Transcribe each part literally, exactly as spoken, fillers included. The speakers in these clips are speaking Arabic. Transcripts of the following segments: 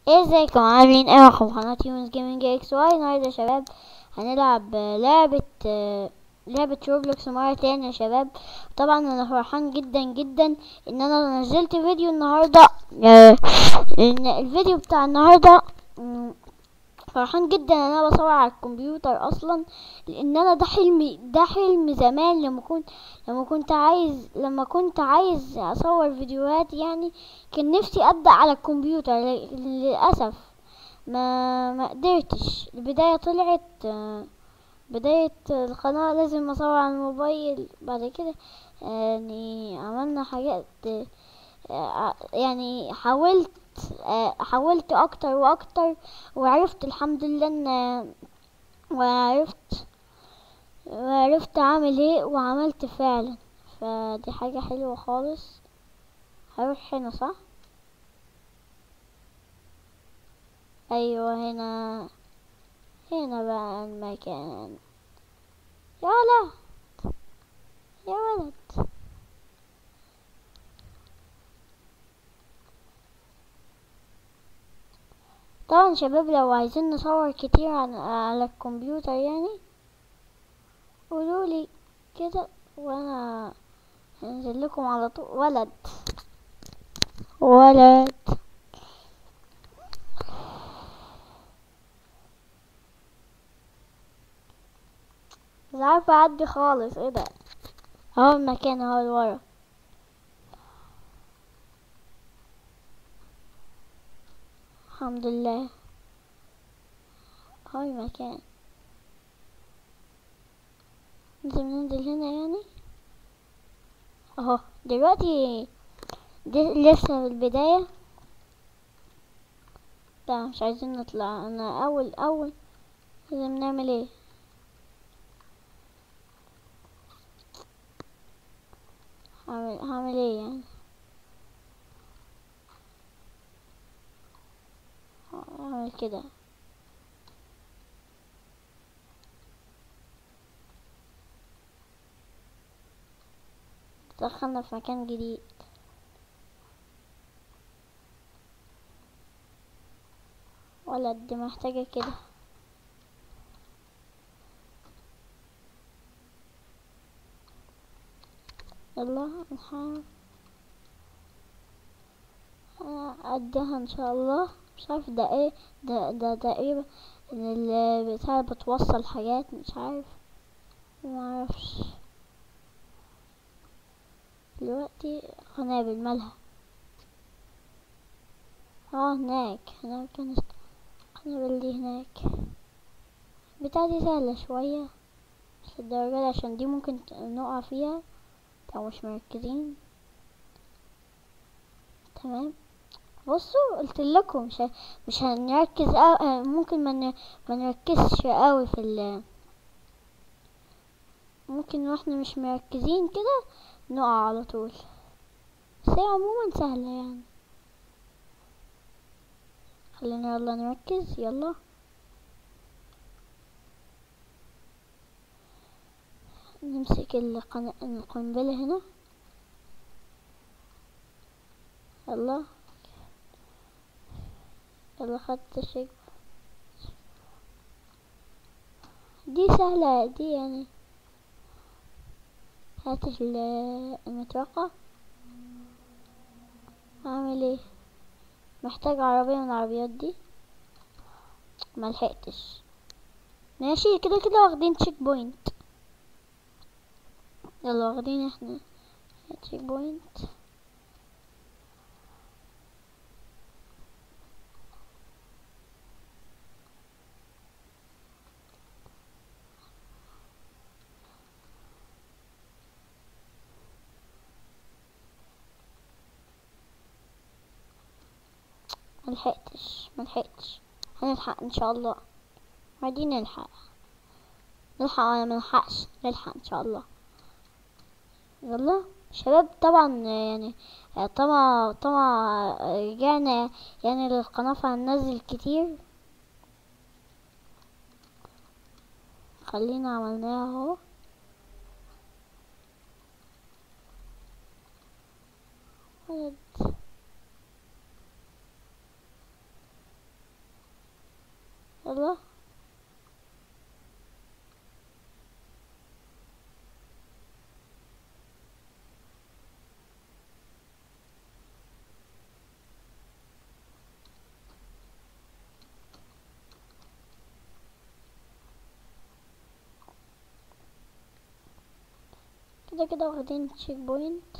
ازيكم عاملين ايه؟ معكم قناة يونس جيمنج اكس واي. النهارده يا شباب هنلعب لعبة لعبة روبلوكس مرة تاني يا شباب. طبعا انا فرحان جدا جدا ان انا نزلت فيديو النهارده. ان الفيديو بتاع النهارده فرحان جدا ان انا بصور على الكمبيوتر اصلا، لان انا ده حلمي ده حلم زمان لما كنت لما كنت عايز لما كنت عايز اصور فيديوهات. يعني كان نفسي ابدا على الكمبيوتر، للاسف ما ما قدرتش. البدايه طلعت بدايه القناه لازم اصور على الموبايل. بعد كده يعني عملنا حاجات، يعني حاولت حاولت اكتر واكتر وعرفت الحمد لله ان وعرفت وعرفت اعمل ايه وعملت فعلا. فدي حاجة حلوة خالص. هروح هنا صح؟ ايوه هنا هنا بقى المكان. يا ولد يا ولد طبعا شباب لو عايزين نصور كتير عن على الكمبيوتر يعني قولولي كده وانا هنزل لكم على طول. ولد ولد مش عارفة اعدي خالص. ايه ده؟ اهو المكان اهو لورا. الحمد لله اهو المكان. لازم ننزل هنا يعني. اهو دلوقتي دي لسه في البداية. لا مش عايزين نطلع. انا اول اول لازم نعمل ايه؟ هعمل هعمل ايه يعني؟ هعمل كده. دخلنا في مكان جديد. ولد دي محتاجة كده. يلا نحاول أديها ان شاء الله. مش عارف ده ايه. ده ده تقريبا البتاع بتوصل حاجات. مش عارف معرفش. دلوقتي قنابل مالها؟ اه هناك هناك كانت القنابل دي هناك. البتاعة دي سهلة شوية مش للدرجة دي، عشان دي ممكن نقع فيها لو مش مركزين. تمام. بصوا قلت لكم مش ه... مش هنركز أو... ممكن ما من... ما نركزش قوي في ال... ممكن واحنا مش مركزين كده نقع على طول. بس هي عموما سهلة يعني. خلينا يلا نركز. يلا نمسك القن... القنبلة هنا. يلا يلا خدت الشيء. دي سهلة دي يعني. هات المطرقة. اعمل ايه؟ محتاج عربية من العربيات دي. ملحقتش. ماشي كده كده واخدين تشيك بوينت. يلا واخدين احنا تشيك بوينت. ملحقتش ملحقتش. هنلحق ان شاء الله. عايزين نلحق نلحق ولا ملحقش؟ نلحق ان شاء الله. يلا شباب طبعا يعني طبعا طبعا رجعنا يعني للقناة فهننزل كتير. خلينا عملناها اهو. ولد يلا. كده كده واخدين تشيك بوينت.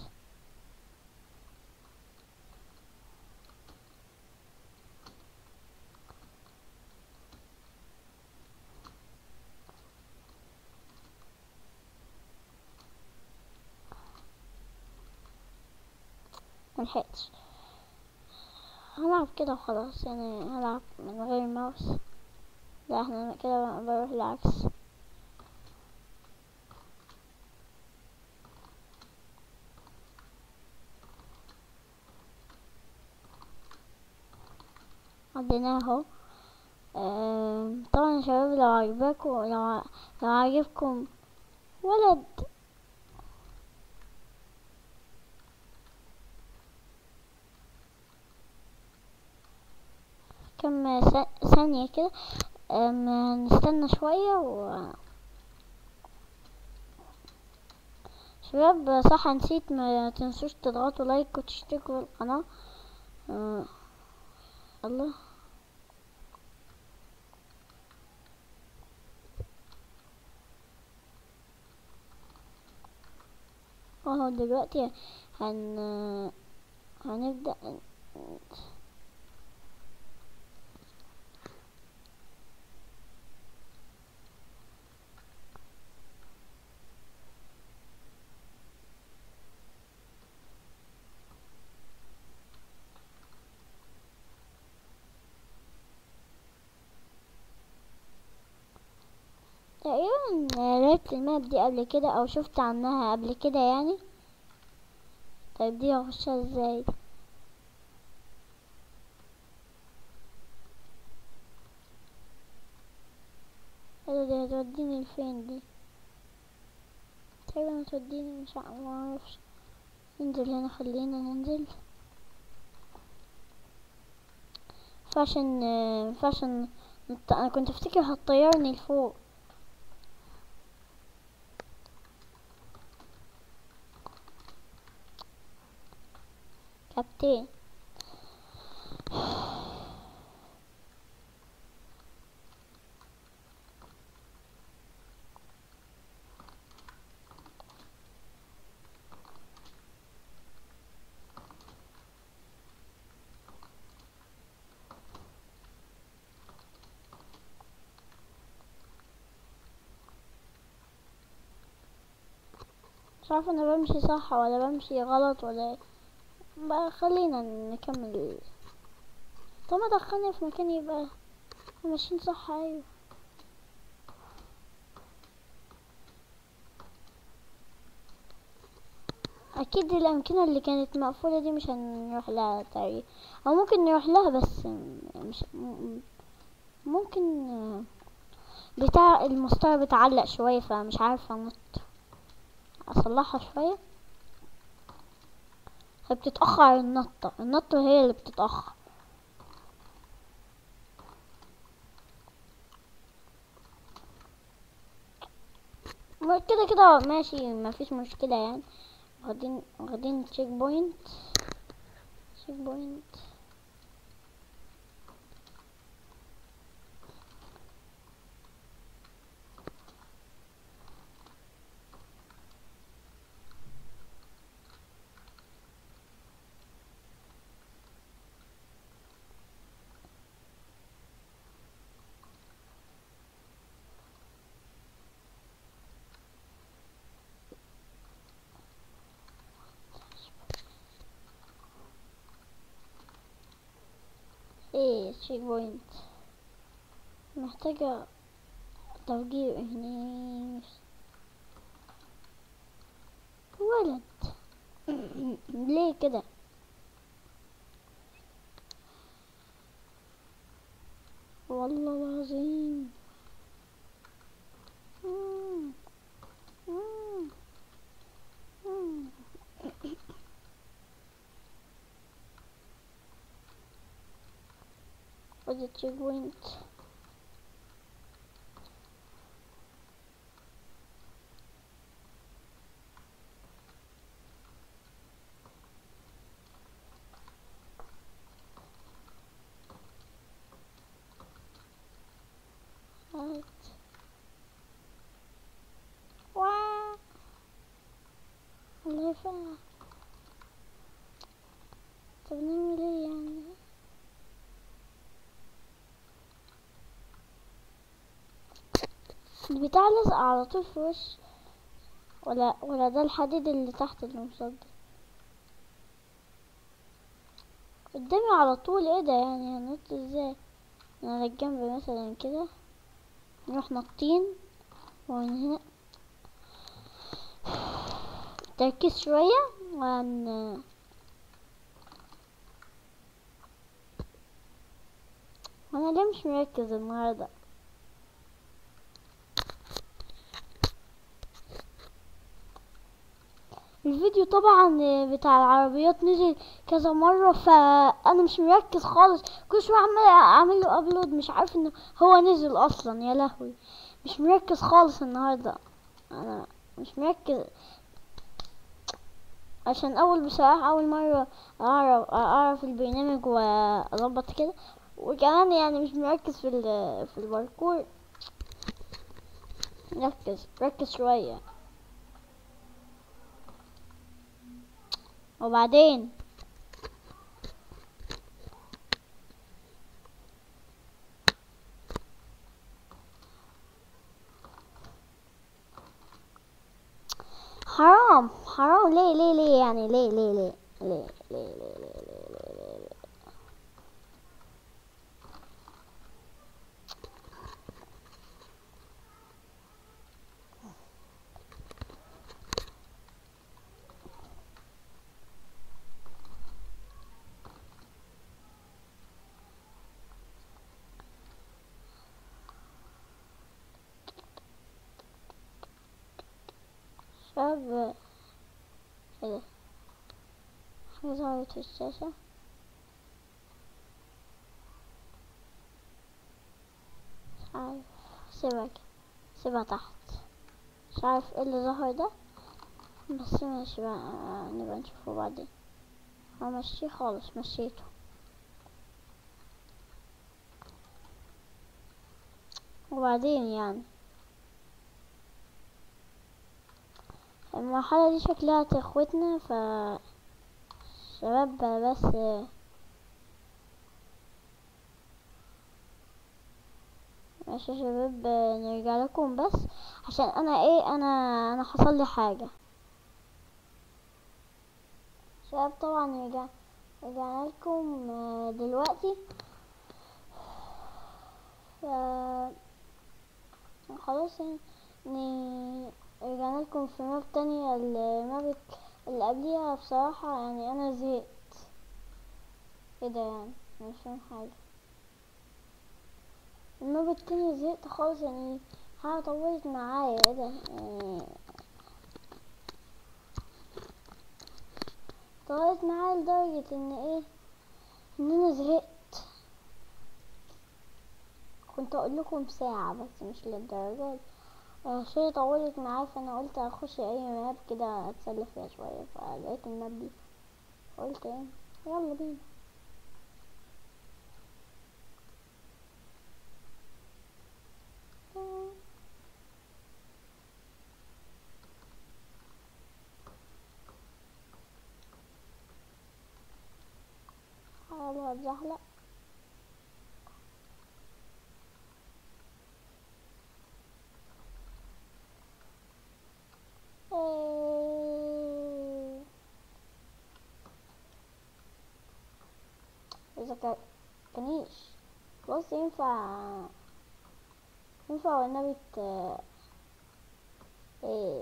ملحقتش. هلعب كده وخلاص يعني، هلعب من غير ماوس. لا احنا كده بروح العكس. عديناه اهو. آم، طبعا يا شباب لو عجبكم، لو ع- لو عجبكم ولد كم ث- ثانية كده. آم، نستنى شوية و شباب صح نسيت، ما تنسوش تضغطوا لايك وتشتركوا في القناة. آه، الله. اهو دلوقتي هن هنبدأ. تقريبا لعبت الماب دي قبل كده او شفت عنها قبل كده يعني. طيب دي اخشها ازاي؟ ايه دي هتوديني لفين دي؟ تقريبا هتوديني مش ع- معرفش. ننزل هنا، خلينا ننزل. فعشان فعشان نط- انا كنت افتكر هتطيرني لفوق. كابتن. مش عارفه انا بمشي صح ولا بمشي غلط ولا ايه. بقى خلينا نكمل. طالما دخلني في مكان يبقى احنا ماشيين صح. ايوه اكيد الامكنه اللي كانت مقفوله دي مش هنروح لها تقريبا، او ممكن نروح لها بس مش م- ممكن. بتاع المسطره بتعلق شويه فمش عارفه انط اصلحها شويه. هي بتتاخر، النطه النطه هي اللي بتتاخر. ما كده كده ماشي، ما فيش مشكله يعني. واخدين واخدين تشيك بوينت. تشيك بوينت. ايه تشيك بوينت محتاجه توجيه هنا. ولد ليه كده؟ والله العظيم. مم. مم. مم. وادي تشيك بوينت. طب نعمل ايه يعني؟ البتاع لازق على طول في وش، ولا ولا ده الحديد اللي تحت المصدر قدامي على طول؟ ايه ده يعني؟ هنط ازاي؟ من على الجنب مثلا كده، نروح نطين ومن هنا تركيز شوية وهن وانا ليه مش مركز النهارده؟ الفيديو طبعا بتاع العربيات نزل كذا مرة، فانا مش مركز خالص، كل شوية عمال اعمل له ابلود، مش عارف انه هو نزل اصلا. يا لهوي، مش مركز خالص النهارده، انا مش مركز عشان اول بصراحة اول مرة اعرف اعرف البرنامج واظبط كده، وكمان يعني مش مركز في في الباركور. ركز ركز شوية. وبعدين حرام حرام، ليه ليه ليه يعني؟ ليه ليه ليه ليه ليه ليه ليه ليه ليه ليه؟ شباب، ايه ده؟ حاجة ظهرت في الشاشة، مش عارف، سيبها كده، سيبها تحت، مش عارف ايه اللي ظهر ده، بس ماشي بقى، نبقى نشوفه بعدين. همشيه خالص، مشيته. وبعدين يعني المرحلة دي شكلها تخوتنا، ف شباب بس ماشي يا شباب، نرجع لكم بس عشان انا ايه، انا انا حصل لي حاجة. شباب طبعا رجع رجعنا لكم دلوقتي، ف خلاص يعني رجعنا لكم في ماب تانية. الماب اللي قبليها بصراحة يعني انا زهقت. ايه ده يعني؟ مش فاهم حاجة. الماب التانية زهقت خالص يعني، حاجة طولت معايا. ايه ده يعني؟ طولت معايا لدرجة ان ايه، ان انا زهقت. كنت اقول لكم ساعة بس مش للدرجة دي، شوية طولت معايا، فانا قلت اخش اي ماب كده اتسلى فيها شوية، فلقيت الماب دي قلت ايه، يلا بينا. حاول اتزحلق. ايه اذا كانيش بص، ينفع ينفع والنبي ت... ايه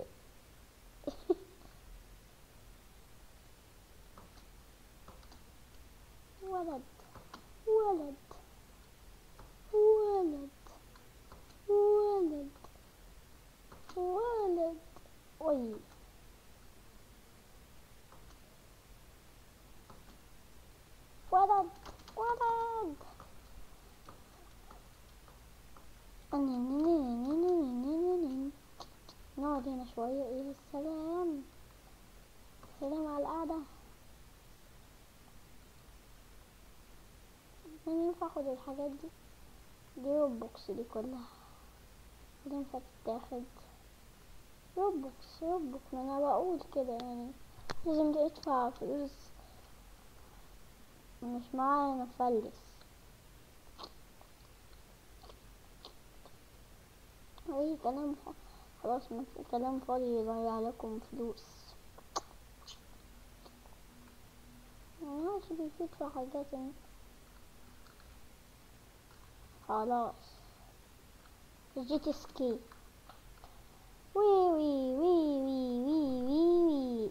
ولد ولد ولد ولد ولد وي ولد ولد. نقعد هنا شوية. ايه السلام، سلام على القعدة. انا ينفع اخد الحاجات دي؟ دي روبوكس دي كلها، دي ينفع تتاخد؟ روبوكس روبوكس، ما انا بقول كده يعني، لازم تدفع فلوس، مش معايا نفلس. اي كلام، خلاص ما في كلام فاضي يضيع لكم فلوس. ماشي بيفيد في حاجات يعني. خلاص جيت سكي. وي وي وي وي وي وي وي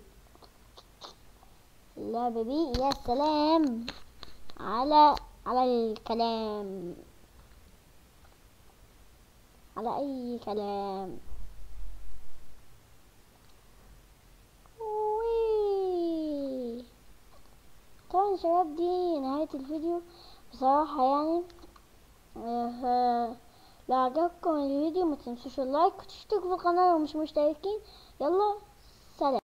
اللعبة دي يا سلام على على الكلام، على اي كلام. وي طبعا يا شباب دي نهاية الفيديو بصراحة يعني. آه لو عجبكم الفيديو ما تنسوش اللايك وتشتركوا في القناة لو مش مشتركين. يلا سلام.